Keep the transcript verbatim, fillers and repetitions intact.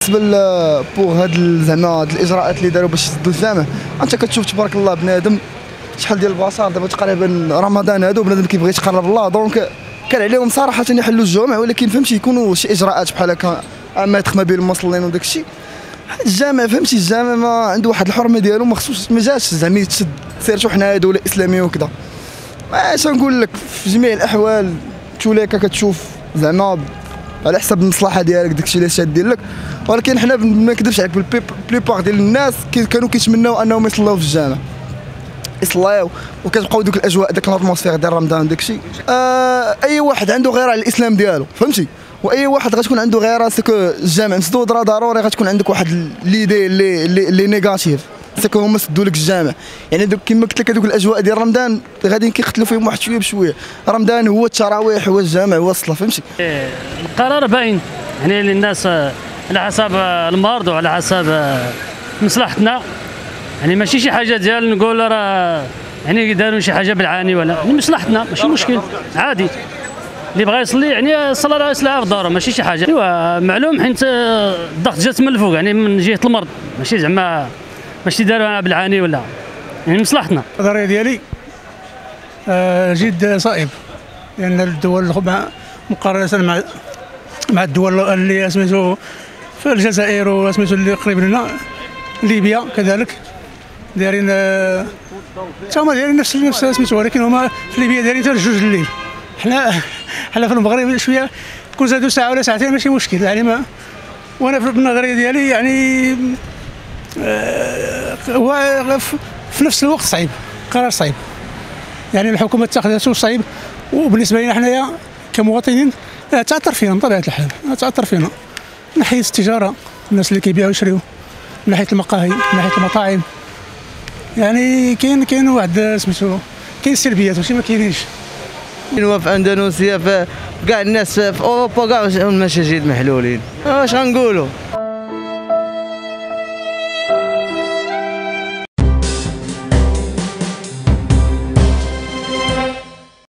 بالنسبه بوغ هاد زعما هاد الاجراءات اللي داروا باش يسدوا الجامع، انت كتشوف تبارك الله بنادم شحال ديال البصر دابا تقريبا رمضان هادو بنادم كيبغي يتقرب الله، دونك كان عليهم صراحه يحلوا الجامع، ولكن فهمتي يكونوا شي اجراءات بحال هكا ماتخ ما بين المصلين وداك الشيء. الجامع فهمتي الجامع ما عنده واحد الحرمه ديالو، ما خصوش ما جاش زعما يتشد سيرتو حنايا دوله اسلاميه وكذا. اش نقول لك في جميع الاحوال توليكا كتشوف زعما على حسب المصلحه ديالك داكشي اللي شادين لك، ولكن حنا ما نكذبش عليك بليبار ديال الناس كانوا كيتمناو انهم يصليو في الجامع، يصليو وكتبقاو دوك الاجواء داك الاتموسفير ديال رمضان داكشي. آه اي واحد عنده غيره على الاسلام ديالو فهمتي، واي واحد غتكون عنده غيره سكو الجامع مسدود راه ضروري غتكون عندك واحد ليدي اللي اللي نيجاتيف سكو هما سدوا لك الجامع. يعني دوك كما قلت لك هذوك الاجواء ديال رمضان غاديين كيقتلوا فيهم واحد شويه بشويه. رمضان هو التراويح هو الجامع هو الصلاه فهمتي. القرار باين يعني للناس على حسب المرض وعلى حسب مصلحتنا، يعني ماشي شي حاجه ديال نقول راه يعني داروا شي حاجه بالعاني ولا لمصلحتنا ماشي مشكل عادي. اللي بغى يصلي يعني الصلاه راه يصليها في داره ماشي شي حاجه. ايوا معلوم حيت الضغط جات من الفوق يعني من جهه المرض ماشي زعما ماشي داروها بالعاني ولا يعني مصلحتنا. النظريه ديالي آه جد صائب، لان الدول مقارنه مع مع الدول اللي سميتو في الجزائر وسميتو اللي قريب لنا ليبيا كذلك دايرين تا هما دايرين نفس نفس سميتو، ولكن هما في ليبيا دايرين حتى لجوج الليل. حنا حنا في المغرب شويه كون زادوا ساعه ولا ساعتين ماشي مشكل يعني. ما وانا في النظريه ديالي يعني هو آه في نفس الوقت صعيب، قرار صعيب يعني الحكومه اتخذته صعيب، وبالنسبه لنا حنايا كمواطنين تاثر فينا بطبيعه الحال، تاثر فينا من ناحيه التجاره، الناس اللي كيبيعوا ويشريوا، من ناحيه المقاهي، من ناحيه المطاعم، يعني كاين كاين واحد سميتو كاين سلبيات ماشي ما كاينينش. في اندونيسيا في كاع الناس في اوروبا كاع المساجد محلولين، واش غنقولوا؟